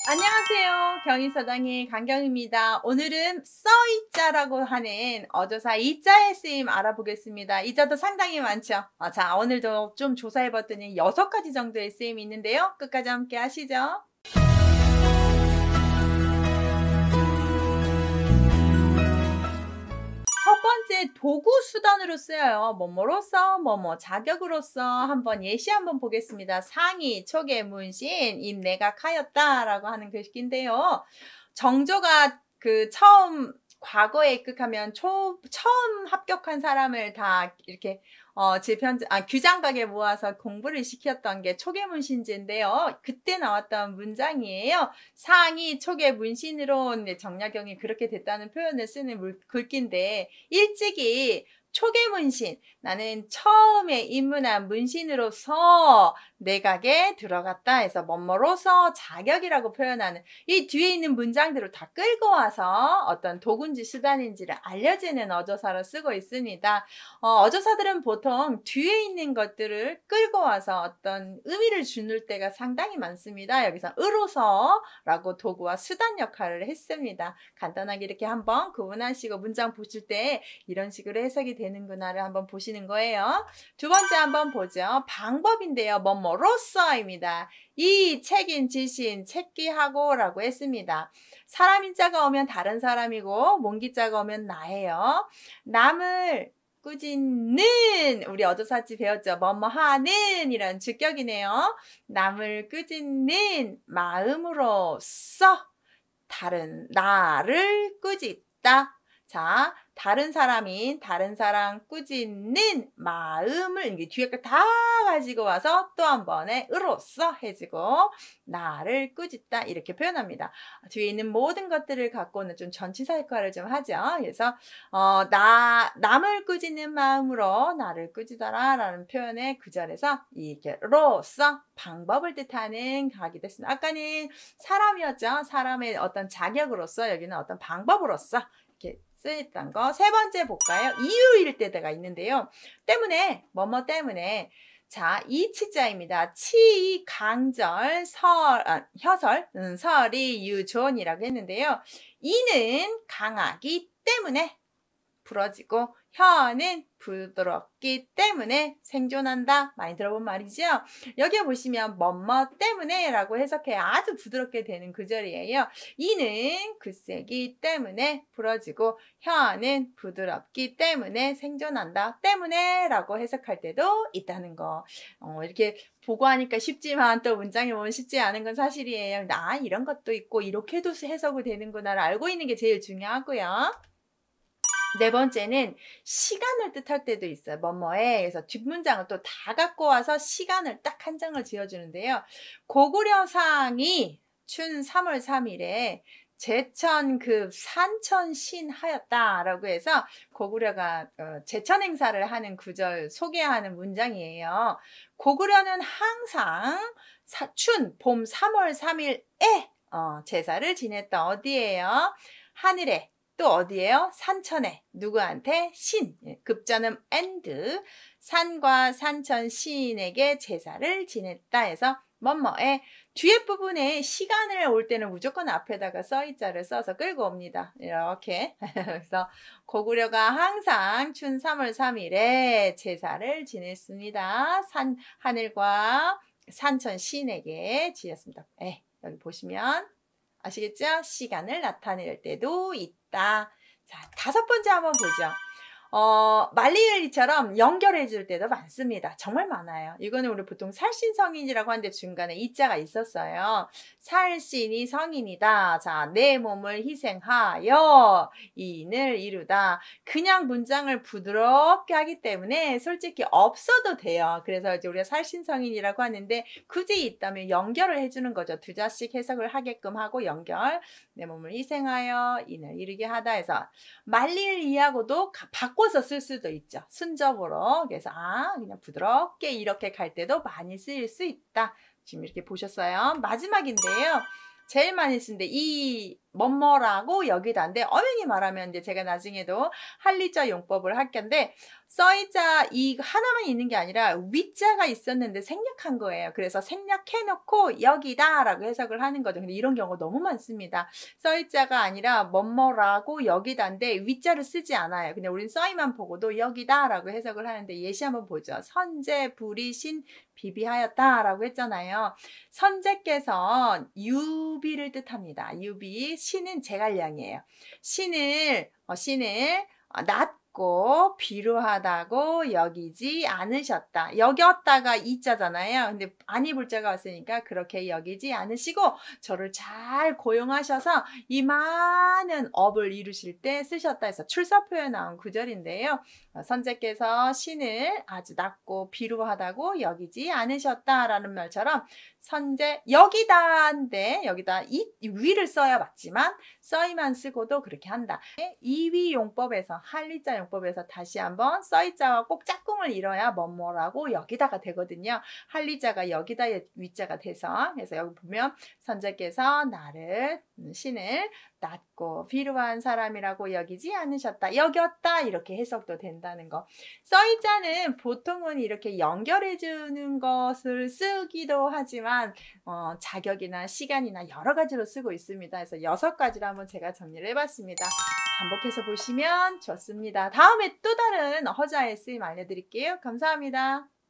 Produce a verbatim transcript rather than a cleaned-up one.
안녕하세요. 경인서당의 강경입니다. 오늘은 써이자라고 하는 어조사 이자의 쓰임 알아보겠습니다. 이자도 상당히 많죠. 어, 자, 오늘도 좀 조사해봤더니 여섯 가지 정도의 쓰임이 있는데요. 끝까지 함께 하시죠. 첫 번째 도구 수단으로 쓰여요. 뭐뭐로써, 뭐뭐 자격으로서 한번 예시 한번 보겠습니다. 상이, 촉의 문신, 임내각하였다 라고 하는 글귀인데요. 정조가 그 처음 과거에 입국하면 초, 처음 합격한 사람을 다 이렇게 어, 질편, 아, 규장각에 모아서 공부를 시켰던 게 촉의문신제인데요. 그때 나왔던 문장이에요. 상이 촉의 문신으로 정약용이 그렇게 됐다는 표현을 쓰는 글귀인데 일찍이 촉의문신, 나는 처음에 입문한 문신으로서 내각에 들어갔다 해서 뭐뭐로서 자격이라고 표현하는 이 뒤에 있는 문장들을 다 끌고 와서 어떤 도구인지 수단인지를 알려주는 어조사로 쓰고 있습니다. 어, 어조사들은 보통 뒤에 있는 것들을 끌고 와서 어떤 의미를 주는 때가 상당히 많습니다. 여기서 으로서 라고 도구와 수단 역할을 했습니다. 간단하게 이렇게 한번 구분하시고 문장 보실 때 이런 식으로 해석이 되는구나를 한번 보시는 거예요. 두 번째 한번 보죠. 방법인데요. 뭐뭐로써입니다. 이 책인 지신 책기하고 라고 했습니다. 사람인자가 오면 다른 사람이고 몽기자가 오면 나예요. 남을 꾸짖는, 우리 어조사지 배웠죠. 뭐뭐하는 이런 주격이네요. 남을 꾸짖는 마음으로써 다른 나를 꾸짖다. 자, 다른 사람인 다른 사람 꾸짖는 마음을 이게 뒤에 거 다 가지고 와서 또 한 번에 으로써 해주고 나를 꾸짖다 이렇게 표현합니다. 뒤에 있는 모든 것들을 갖고는 좀 전치사 역할을 좀 하죠. 그래서 어, 나 남을 꾸짖는 마음으로 나를 꾸짖어라 라는 표현의 구절에서 이게 로써 방법을 뜻하는 각이 됐습니다. 아까는 사람이었죠. 사람의 어떤 자격으로서 여기는 어떤 방법으로서 이렇게 쓰였던 거. 세 번째 볼까요? 이유일 때가 있는데요. 때문에, 뭐뭐 때문에. 자, 이 치자입니다. 치, 강절, 설, 아, 혀설, 음, 설이, 유존이라고 했는데요. 이는 강하기 때문에 부러지고 혀는 부드럽기 때문에 생존한다. 많이 들어본 말이죠. 여기 보시면 뭐뭐 때문에 라고 해석해야 아주 부드럽게 되는 구절이에요. 이는 굳세기 때문에 부러지고 혀는 부드럽기 때문에 생존한다. 때문에 라고 해석할 때도 있다는 거. 어, 이렇게 보고 하니까 쉽지만 또 문장에 보면 쉽지 않은 건 사실이에요. 아, 이런 것도 있고 이렇게도 해석이 되는구나를 알고 있는 게 제일 중요하고요. 네 번째는 시간을 뜻할 때도 있어요. 뭐뭐에. 그래서 뒷문장을 또 다 갖고 와서 시간을 딱 한 장을 지어주는데요. 고구려상이 춘 삼월 삼일에 제천 그 산천신 하였다라고 해서 고구려가 제천 행사를 하는 구절 소개하는 문장이에요. 고구려는 항상 춘 봄 삼월 삼일에 어, 제사를 지냈다. 어디에요? 하늘에. 또 어디에요? 산천에. 누구한테? 신. 급전음 and. 산과 산천 신에게 제사를 지냈다 해서 뭐뭐에 뒤에 부분에 시간을 올 때는 무조건 앞에다가 써이자를 써서 끌고 옵니다. 이렇게. 그래서 고구려가 항상 춘 삼월 삼일에 제사를 지냈습니다. 산, 하늘과 산천 신에게 지었습니다. 에, 여기 보시면 아시겠죠? 시간을 나타낼 때도 있다. 자, 다섯 번째 한번 보죠. 어, 말리엘리처럼 연결해 줄 때도 많습니다. 정말 많아요. 이거는 우리 보통 살신성인이라고 하는데 중간에 이자가 있었어요. 살신이 성인이다. 자, 내 몸을 희생하여 이인을 이루다. 그냥 문장을 부드럽게 하기 때문에 솔직히 없어도 돼요. 그래서 이제 우리가 살신성인이라고 하는데 굳이 있다면 연결을 해주는 거죠. 두 자씩 해석을 하게끔 하고 연결. 내 몸을 희생하여 이인을 이루게 하다 해서 말리엘리하고도 바꿔서 쓸 수도 있죠. 순접으로. 그래서 아 그냥 부드럽게 이렇게 갈 때도 많이 쓰일 수 있다. 지금 이렇게 보셨어요. 마지막인데요. 제일 많이 쓰는데 이 뭐뭐라고 여기다인데 엄연히 말하면 이제 제가 나중에도 한리자 용법을 할 건데 써이자 이 하나만 있는 게 아니라 위자가 있었는데 생략한 거예요. 그래서 생략해 놓고 여기다라고 해석을 하는 거죠. 근데 이런 경우가 너무 많습니다. 써이자가 아니라 뭐뭐라고 여기다인데 위자를 쓰지 않아요. 그냥 우린 써이만 보고도 여기다라고 해석을 하는데 예시 한번 보죠. 선제 불이신 비비하였다라고 했잖아요. 선제께서 유비를 뜻합니다. 유비 신은 제갈량이에요. 신을 어, 신을 어, 낮고 비루하다고 여기지 않으셨다. 여겼다가 이자잖아요. 근데 아니 불자가 왔으니까 그렇게 여기지 않으시고 저를 잘 고용하셔서 이 많은 업을 이루실 때 쓰셨다 해서 출사표에 나온 구절인데요. 어, 선제께서 신을 아주 낮고 비루하다고 여기지 않으셨다라는 말처럼 선제 여기다인데 여기다 이 위를 써야 맞지만 써이만 쓰고도 그렇게 한다. 이위 용법에서 한리자 용법에서 다시 한번 써이자와 꼭 짝꿍을 이뤄야 뭐뭐라고 여기다가 되거든요. 한리자가 여기다 위자가 돼서 그래서 여기 보면 선제께서 나를 신을 낮고 비루한 사람이라고 여기지 않으셨다. 여겼다 이렇게 해석도 된다는 거. 써이자는 보통은 이렇게 연결해 주는 것을 쓰기도 하지만 어, 자격이나 시간이나 여러 가지로 쓰고 있습니다. 그래서 여섯 가지로 한번 제가 정리를 해봤습니다. 반복해서 보시면 좋습니다. 다음에 또 다른 허자의 쓰임 알려드릴게요. 감사합니다.